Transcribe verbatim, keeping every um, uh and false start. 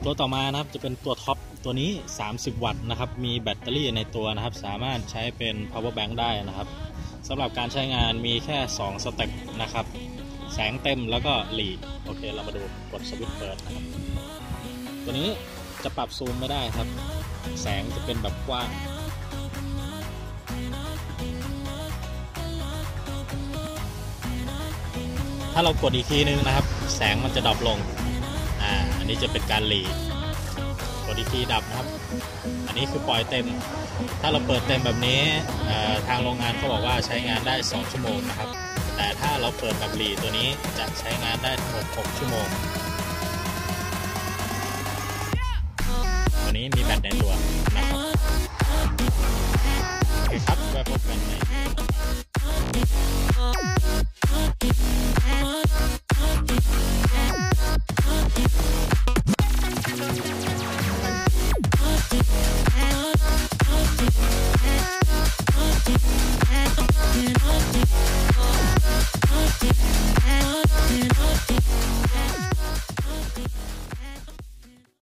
ตัวต่อมานะครับจะเป็นตัวท็อปตัวนี้สามสิบวัตต์นะครับมีแบตเตอรี่ในตัวนะครับสามารถใช้เป็น power bank ได้นะครับสำหรับการใช้งานมีแค่สองสเต็ปนะครับแสงเต็มแล้วก็หลีโอเคเรามาดูกดสวิตช์เปิดนะครับตัวนี้จะปรับซูมไม่ได้ครับแสงจะเป็นแบบกว้างถ้าเรากดอีกทีนึงนะครับแสงมันจะดรอปลงอ่าอันนี้จะเป็นการหลีกดอีกทีดับนะครับอันนี้คือปล่อยเต็มถ้าเราเปิดเต็มแบบนี้ทางโรงงานเขาบอกว่าใช้งานได้สองชั่วโมงนะครับแต่ถ้าเราเปิดแบบหลีตัวนี้จะใช้งานได้ทั้งหมดหกชั่วโมง